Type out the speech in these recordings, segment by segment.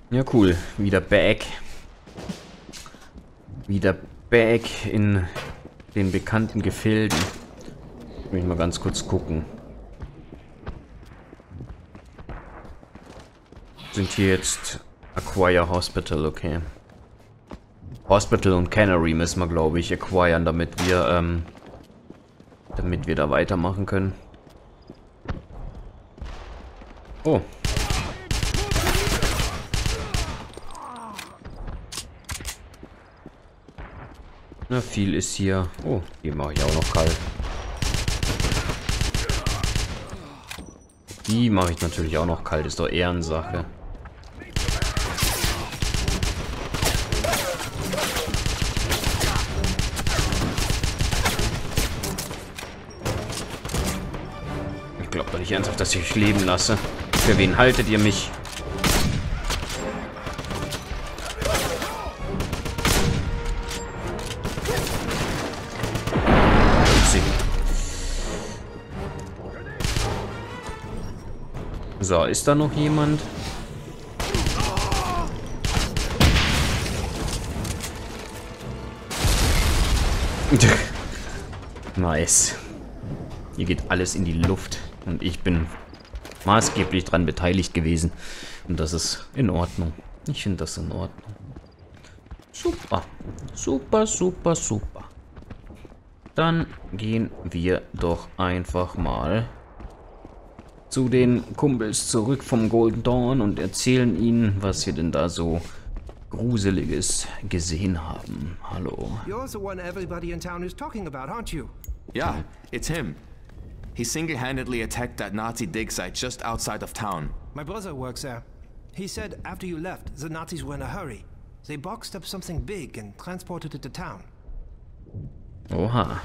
Ja, cool. Wieder back. Wieder back in den bekannten Gefilden. Will ich mal ganz kurz gucken. Sind hier jetzt Acquire Hospital, okay. Hospital und Cannery müssen wir, glaube ich, acquiren, damit wir da weitermachen können. Oh. Na, viel ist hier. Oh, die mache ich auch noch kalt. Die mache ich natürlich auch noch kalt, ist doch Ehrensache. Ich glaube doch nicht ernsthaft, dass ich euch leben lasse. Für wen haltet ihr mich? So, ist da noch jemand? Nice. Hier geht alles in die Luft und ich bin maßgeblich daran beteiligt gewesen. Und das ist in Ordnung. Ich finde das in Ordnung. Super. Super, super, super. Dann gehen wir doch einfach mal zu den Kumpels zurück vom Golden Dawn und erzählen ihnen, was wir denn da so Gruseliges gesehen haben. Hallo. You're the one everybody in town is talking about, aren't you? Yeah, it's him. He single-handedly attacked that Nazi dig site just outside of town. My brother works there. He said after you left, the Nazis were in a hurry. They boxed up something big and transported it to town. Oha.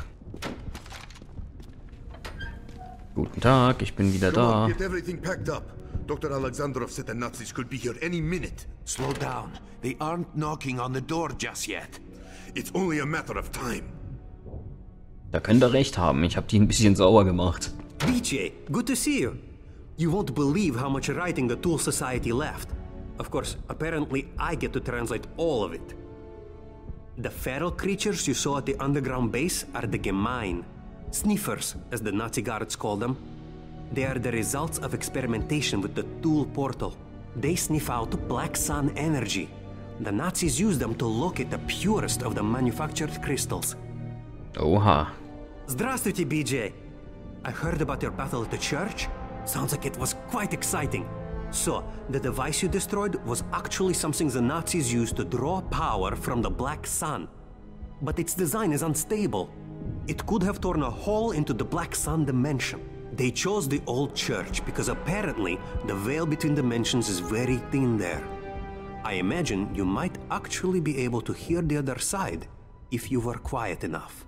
Guten Tag, ich bin wieder da. Get everything packed up. Dr. Alexandrov said the Nazis could be here any minute. Slow down. They aren't knocking on the door just yet. It's only a matter of time. Da könnt ihr recht haben, ich habe die ein bisschen sauer gemacht. BJ, good to see you. You won't believe how much writing the Tool Society left. Of course, apparently I get to translate all of it. The feral creatures you saw at the underground base are the Gemein. Sniffers, as the Nazi guards call them. They are the results of experimentation with the Tool portal. They sniff out Black Sun energy. The Nazis use them to locate the purest of the manufactured crystals. Oha. Здравствуйте, BJ. I heard about your battle at the church. Sounds like it was quite exciting. So, the device you destroyed was actually something the Nazis used to draw power from the Black Sun. But its design is unstable. It could have torn a hole into the Black Sun dimension. They chose the old church because apparently the veil between dimensions is very thin there. I imagine you might actually be able to hear the other side if you were quiet enough.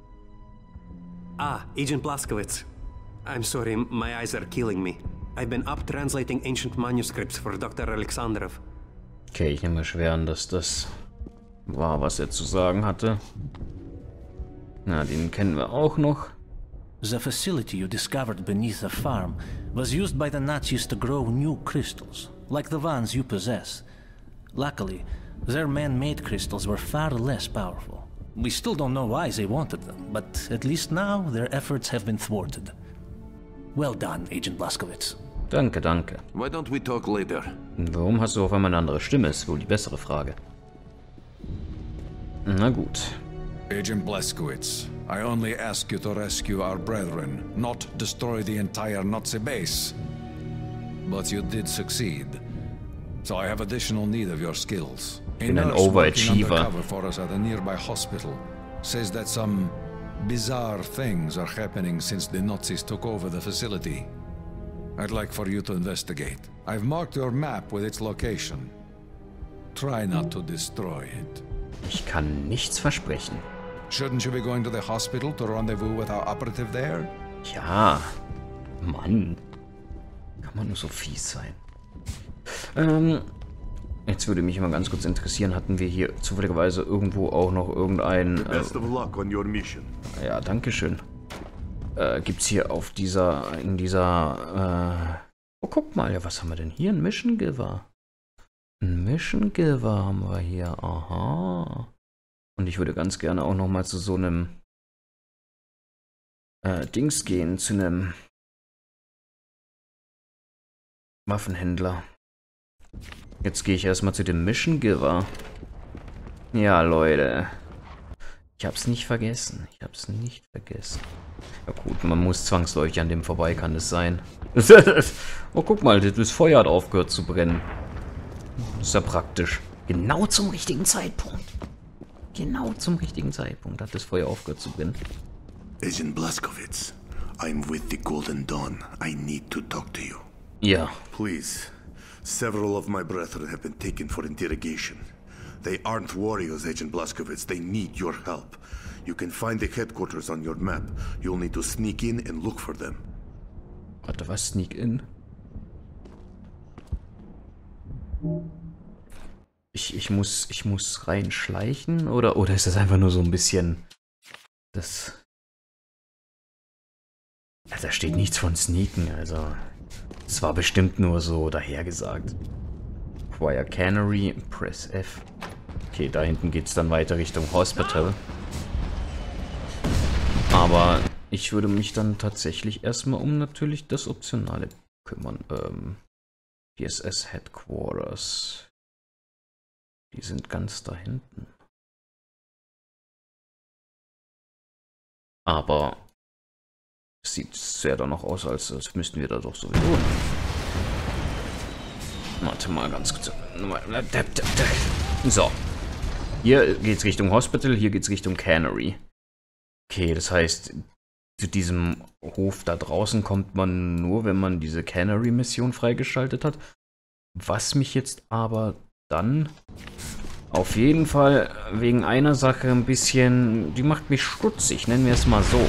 Ah, Agent Blazkowicz. I'm sorry, my eyes are killing me. I've been up translating ancient manuscripts for Dr. Alexandrov. Okay, ich nehme schwer an, dass das war, was er zu sagen hatte. Na, den kennen wir auch noch. The facility you discovered beneath the farm was used by the Nazis to grow new crystals, like the ones you possess. Luckily, their man-made crystals were far less powerful. We still don't know why they wanted them, but at least now their efforts have been thwarted. Well done, Agent Blazkowicz. Danke, danke. Why don't we talk later? Warum hast du auf einmal eine andere Stimme? Ist wohl die bessere Frage. Na gut. Agent Blazkowicz, I only ask you to rescue our brethren, not destroy the entire Nazi base. But you did succeed. So I have additional need of your skills. Bin ein Overachiever. Undercover for us at a nearby hospital says that some bizarre things are happening since the Nazis took over the facility. I'd like for you to investigate. I've marked your map with its location. Try not to destroy it. Ich kann nichts versprechen. Shouldn't you be going to the hospital to rendezvous with our operative there? Ja. Mann. Kann man nur so fies sein. Jetzt würde mich mal ganz kurz interessieren, hatten wir hier zufälligerweise irgendwo auch noch irgendein... Best of luck on your mission. Ja, dankeschön. Gibt's hier auf in dieser... oh, guck mal, ja, was haben wir denn hier? Ein Mission Giver. Ein Mission Giver haben wir hier. Aha. Und ich würde ganz gerne auch nochmal zu so einem Dings gehen, zu einem Waffenhändler. Jetzt gehe ich erstmal zu dem Mission Giver. Ja, Leute. Ich hab's nicht vergessen. Ich hab's nicht vergessen. Ja gut, man muss zwangsläufig an dem vorbei, kann es sein. Oh, guck mal, das Feuer hat aufgehört zu brennen. Das ist ja praktisch. Genau zum richtigen Zeitpunkt. Genau zum richtigen Zeitpunkt hat das Feuer aufgehört zu brennen. Agent Blazkowicz, I'm with the Golden Dawn. I need to talk to you. Ja. Please. Several of my brethren have been taken for interrogation. They aren't warriors, Agent Blazkowicz. They need your help. You can find the headquarters on your map. You'll need to sneak in and look for them. Warte, was? Sneak in? Ich muss reinschleichen? Oder ist das einfach nur so ein bisschen... Das... Also, da steht nichts von Sneaken, also... Es war bestimmt nur so dahergesagt. Acquire Cannery, Press F. Okay, da hinten geht's dann weiter Richtung Hospital. Aber ich würde mich dann tatsächlich erstmal um natürlich das Optionale kümmern. PSS Headquarters. Die sind ganz da hinten. Aber es sieht sehr danach aus, als müssten wir da doch sowieso hin. Warte mal ganz kurz. So. Hier geht's Richtung Hospital, hier geht's Richtung Cannery. Okay, das heißt, zu diesem Hof da draußen kommt man nur, wenn man diese Cannery-Mission freigeschaltet hat. Was mich jetzt aber dann auf jeden Fall wegen einer Sache ein bisschen... Die macht mich stutzig, nennen wir es mal so.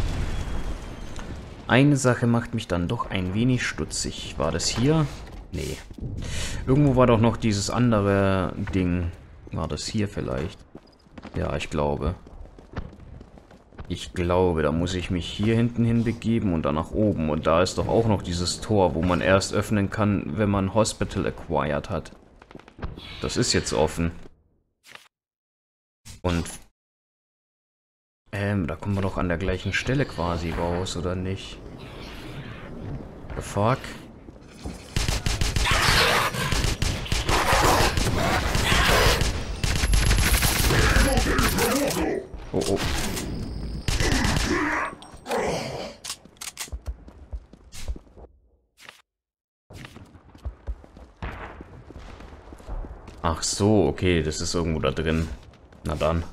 Eine Sache macht mich dann doch ein wenig stutzig. War das hier? Nee. Irgendwo war doch noch dieses andere Ding. War das hier vielleicht? Ja, ich glaube. Ich glaube, da muss ich mich hier hinten hin begeben und dann nach oben. Und da ist doch auch noch dieses Tor, wo man erst öffnen kann, wenn man Hospital acquired hat. Das ist jetzt offen. Und da kommen wir doch an der gleichen Stelle quasi raus, oder nicht? The fuck? Oh, oh. Ach so, okay, das ist irgendwo da drin. Na dann.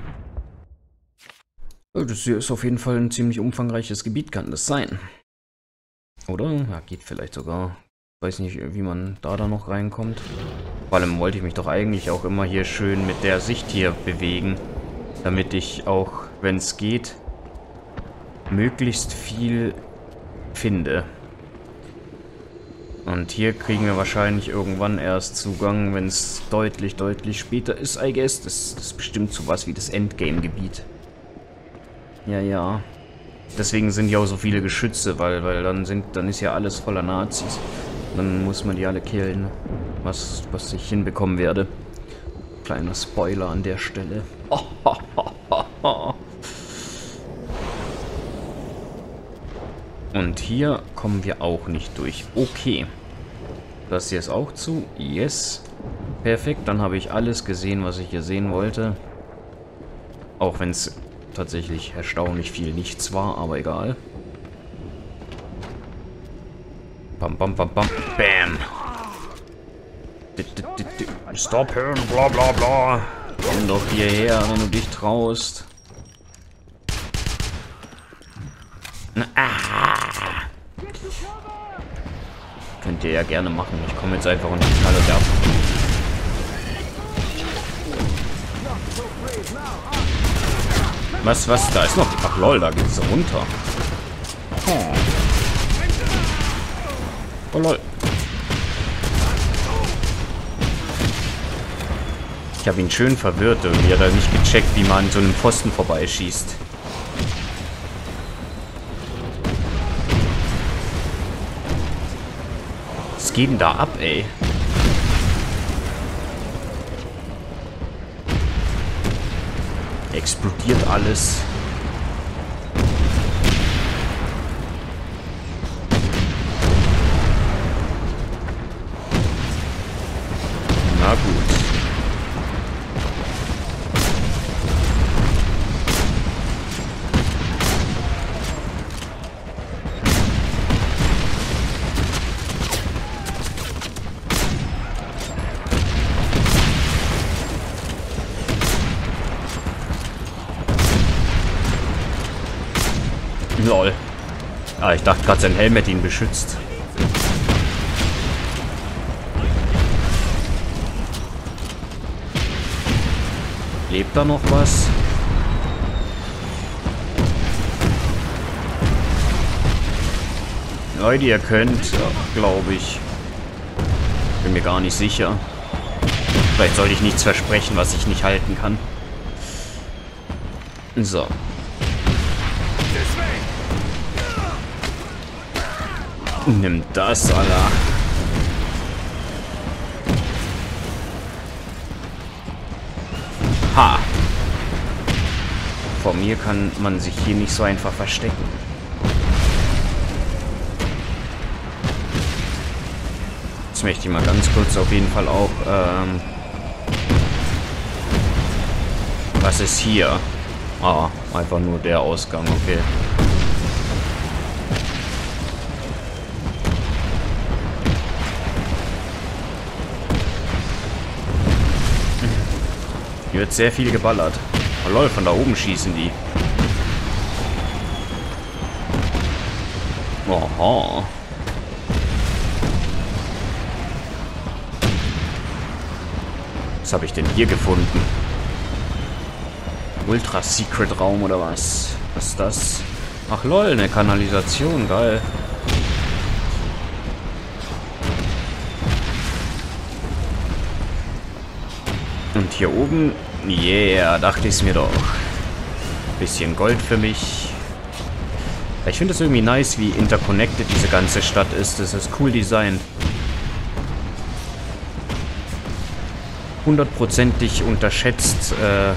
Das hier ist auf jeden Fall ein ziemlich umfangreiches Gebiet, kann das sein? Oder? Ja, geht vielleicht sogar. Weiß nicht, wie man da noch reinkommt. Vor allem wollte ich mich doch eigentlich auch immer hier schön mit der Sicht hier bewegen. Damit ich auch, wenn es geht, möglichst viel finde. Und hier kriegen wir wahrscheinlich irgendwann erst Zugang, wenn es deutlich später ist, I guess. Das ist bestimmt sowas wie das Endgame-Gebiet. Ja, ja. Deswegen sind ja auch so viele Geschütze, weil dann ist ja alles voller Nazis. Dann muss man die alle killen, was ich hinbekommen werde. Kleiner Spoiler an der Stelle. Und hier kommen wir auch nicht durch. Okay. Das hier ist auch zu. Yes. Perfekt, dann habe ich alles gesehen, was ich hier sehen wollte. Auch wenn es tatsächlich erstaunlich viel nichts war, aber egal. Bam, bam, bam, bam. Bam. Stop him, bla bla bla. Komm doch hierher, wenn du dich traust. Ah. Könnt ihr ja gerne machen. Ich komme jetzt einfach unter die Knalle werfen. Was? Da ist noch... Ach lol, da geht's runter. Oh lol. Ich habe ihn schön verwirrt. Irgendwie hat er nicht gecheckt, wie man an so einem Pfosten vorbeischießt. Was geht denn da ab, ey? Explodiert alles. Na gut. Lol. Ah, ich dachte gerade, sein Helm hätte ihn beschützt. Lebt da noch was? Leute, ihr könnt, glaube ich. Bin mir gar nicht sicher. Vielleicht sollte ich nichts versprechen, was ich nicht halten kann. So. Nimm das, Alter. Ha! Vor mir kann man sich hier nicht so einfach verstecken. Jetzt möchte ich mal ganz kurz auf jeden Fall auch, was ist hier? Ah, einfach nur der Ausgang, okay. Hier wird sehr viel geballert. Oh lol, von da oben schießen die. Oha. Was habe ich denn hier gefunden? Ultra-Secret-Raum oder was? Was ist das? Ach lol, eine Kanalisation, geil. Und hier oben, yeah, dachte ich es mir doch. Bisschen Gold für mich. Ich finde es irgendwie nice, wie interconnected diese ganze Stadt ist. Das ist cool designt. 100%ig unterschätzt,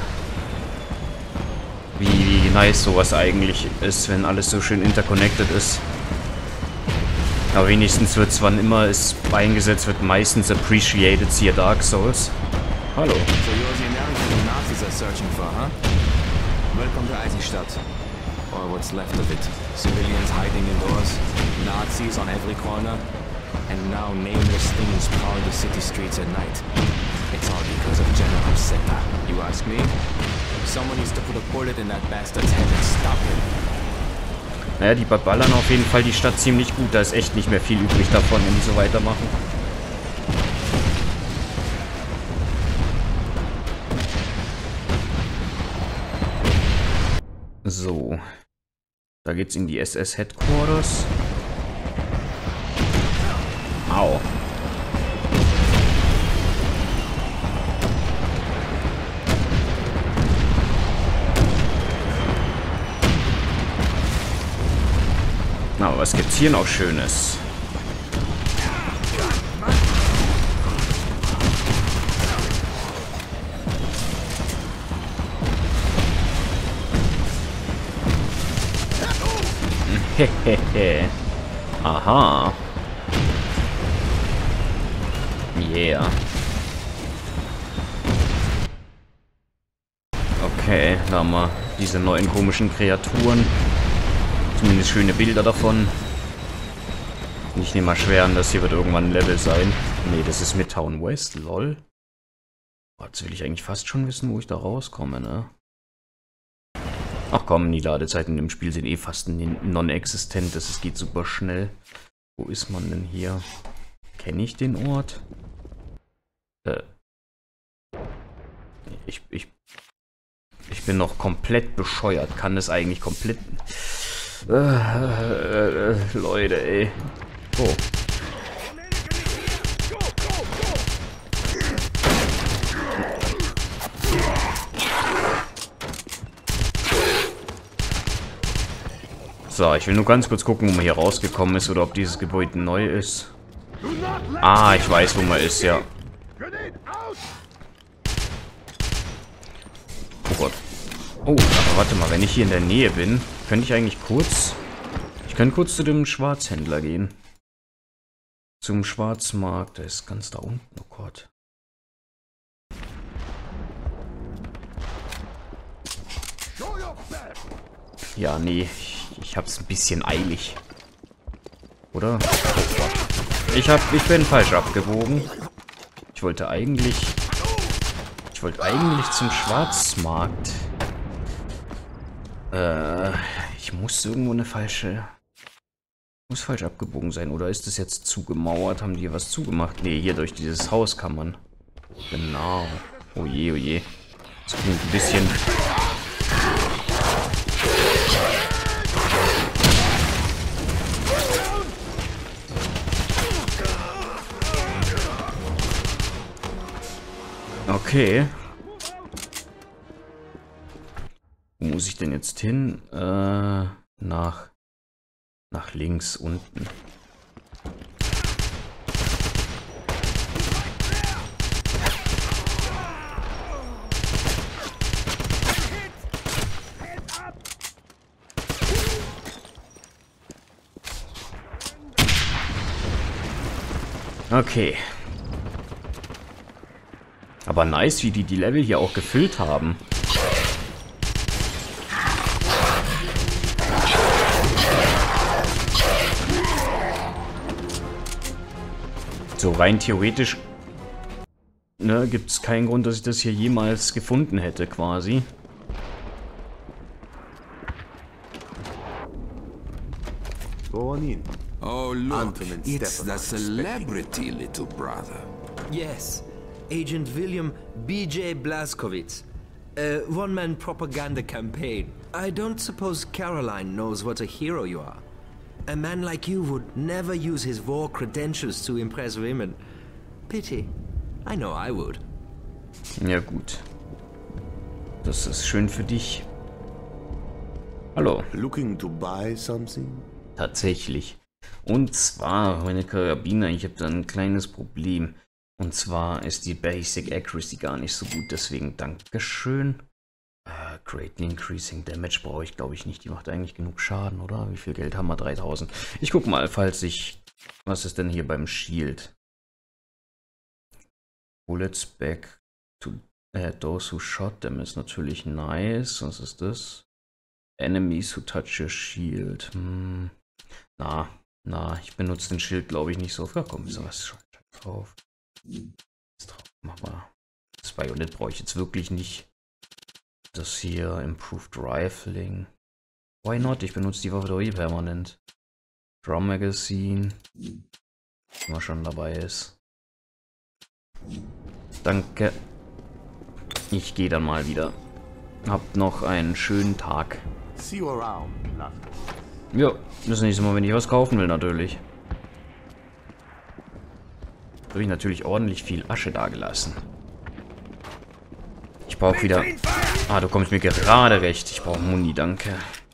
wie nice sowas eigentlich ist, wenn alles so schön interconnected ist. Aber wenigstens wird es, wann immer es eingesetzt wird, meistens appreciated, siehe Dark Souls. Hallo. So you're the American the Nazis are searching for, huh? Welcome to Eisenstadt. Or what's left of it. Civilians hiding indoors, Nazis on every corner, and now nameless things prowl the city streets at night. It's all because of General Zeta, you ask me? Someone needs to put a bullet in that bastard's head and stop him. Naja, die ballern auf jeden Fall die Stadt ziemlich gut. Da ist echt nicht mehr viel übrig davon, wenn die so weitermachen. So. Da geht's in die SS Headquarters. Au. Na, was gibt's hier noch Schönes? Hehehe. Aha. Yeah. Okay, da haben wir diese neuen komischen Kreaturen. Zumindest schöne Bilder davon. Und ich nehme mal schwer an, das hier wird irgendwann ein Level sein. Nee, das ist Midtown West, lol. Jetzt will ich eigentlich fast schon wissen, wo ich da rauskomme, ne? Ach komm, die Ladezeiten im Spiel sind eh fast non-existent. Das geht super schnell. Wo ist man denn hier? Kenne ich den Ort? Ich bin noch komplett bescheuert. Kann das eigentlich komplett... Leute, ey. Oh. So, ich will nur ganz kurz gucken, wo man hier rausgekommen ist oder ob dieses Gebäude neu ist. Ah, ich weiß, wo man ist, ja. Oh Gott. Oh, aber warte mal, wenn ich hier in der Nähe bin, könnte ich eigentlich kurz... Ich könnte kurz zu dem Schwarzhändler gehen. Zum Schwarzmarkt. Der ist ganz da unten. Oh Gott. Ja, nee. Ich hab's ein bisschen eilig. Oder? Ich bin falsch abgebogen. Ich wollte eigentlich zum Schwarzmarkt. Ich muss irgendwo eine falsche... Muss falsch abgebogen sein. Oder ist das jetzt zugemauert? Haben die hier was zugemacht? Nee, hier durch dieses Haus kann man. Genau. Oh je, oh je. Das klingt ein bisschen... Okay. Wo muss ich denn jetzt hin? Nach links unten. Okay. Aber nice, wie die Level hier auch gefüllt haben. So rein theoretisch, ne, gibt es keinen Grund, dass ich das hier jemals gefunden hätte, quasi. Go on in. Oh, look, Anton and it's Stefan the are celebrity, little brother. Yes, Agent William B.J. Blazkowicz. A one-man propaganda campaign. I don't suppose Caroline knows what a hero you are. A man like you would never use his war credentials to impress women. Pity. I know I would. Ja gut. Das ist schön für dich. Hallo. Looking to buy something? Tatsächlich. Und zwar, meine Karabiner, ich habe da ein kleines Problem. Und zwar ist die Basic Accuracy gar nicht so gut, deswegen Dankeschön. Greatly Increasing Damage brauche ich, glaube ich, nicht. Die macht eigentlich genug Schaden, oder? Wie viel Geld haben wir? 3000. Ich gucke mal, falls ich... Was ist denn hier beim Shield? Bullets back to those who shot them ist natürlich nice. Was ist das? Enemies who touch your shield. Na, ich benutze den Schild, glaube ich, nicht so. Ja, komm, ist was drauf. Jetzt drauf. Mach mal. Das Bajonett brauche ich jetzt wirklich nicht. Das hier, Improved Rifling. Why not? Ich benutze die Waffe doch eh permanent. Drum Magazine. Wenn man schon dabei ist. Danke. Ich gehe dann mal wieder. Habt noch einen schönen Tag. See you around. Ja, das nächste Mal, wenn ich was kaufen will, natürlich. Da habe ich natürlich ordentlich viel Asche dagelassen. Ich brauche wieder... Ah, du kommst mir gerade recht. Ich brauche Muni, danke.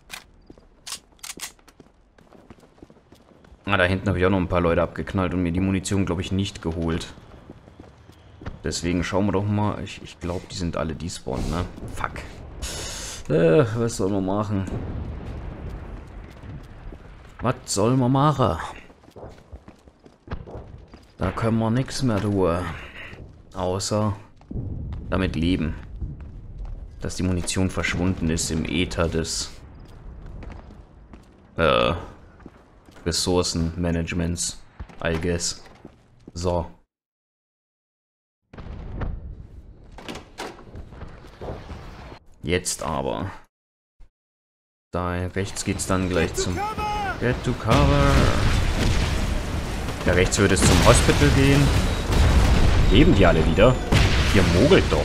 Ah, da hinten habe ich auch noch ein paar Leute abgeknallt und mir die Munition, glaube ich, nicht geholt. Deswegen schauen wir doch mal. Ich glaube, die sind alle despawned, ne? Fuck. Was soll man machen? Was soll man machen? Da können wir nichts mehr tun. Außer damit leben. Dass die Munition verschwunden ist im Äther des Ressourcenmanagements, I guess. So. Jetzt aber. Da rechts geht's dann gleich zum Get to cover. Da rechts würde es zum Hospital gehen. Leben die alle wieder? Ihr mogelt doch.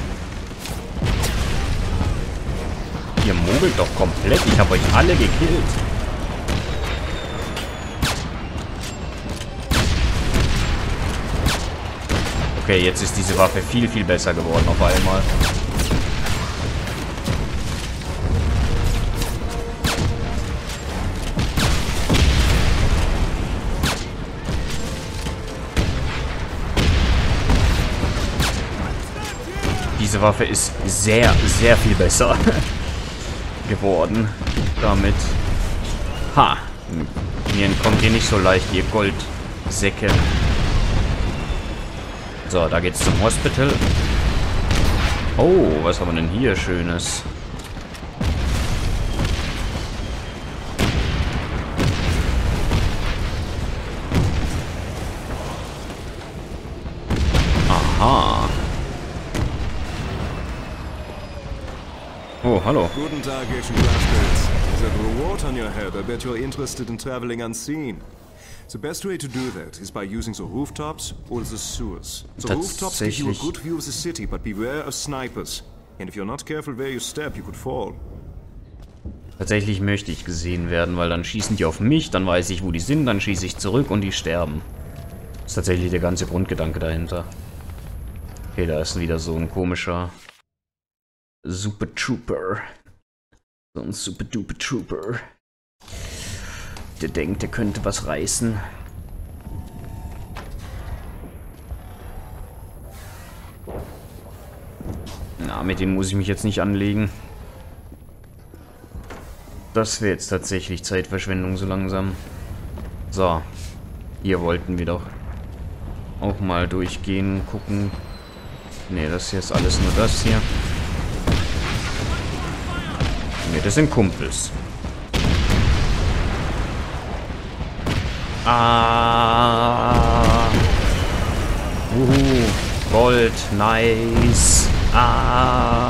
Ihr mogelt doch komplett. Ich habe euch alle gekillt. Okay, jetzt ist diese Waffe viel, viel besser geworden auf einmal. Diese Waffe ist sehr, sehr viel besser geworden damit. Ha! Mir entkommt ihr nicht so leicht, ihr Goldsäcke. So, da geht's zum Hospital. Oh, was haben wir denn hier Schönes? Aha. Oh, hallo. Guten Tag, Agent Blazkowicz. There's a reward on your head. I bet you're interested in traveling unseen. The best way to do that is by using the rooftops or the sewers. The rooftops give you a good view of the city, but beware of snipers. And if you're not careful where you step, you could fall. Tatsächlich möchte ich gesehen werden, weil dann schießen die auf mich, dann weiß ich, wo die sind, dann schieße ich zurück und die sterben. Das ist tatsächlich der ganze Grundgedanke dahinter. Okay, da ist wieder so ein komischer Super Trooper. So ein Super Duper Trooper. Der denkt, der könnte was reißen. Na, mit dem muss ich mich jetzt nicht anlegen. Das wäre jetzt tatsächlich Zeitverschwendung so langsam. So. Hier wollten wir doch auch mal durchgehen, gucken. Ne, das hier ist alles nur das hier. Ne, das sind Kumpels. Ah. Gold, nice. Ah.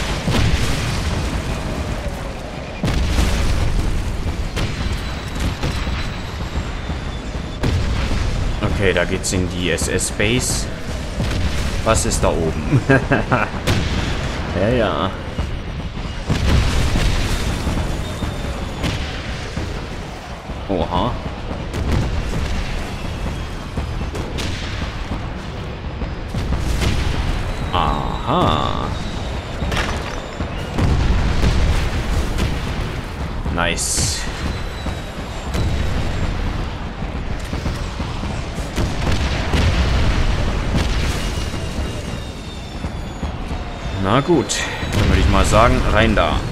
Okay, da geht's in die SS-Base. Was ist da oben? Ja, ja. Oha. Aha. Nice. Na gut, dann würde ich mal sagen, rein da.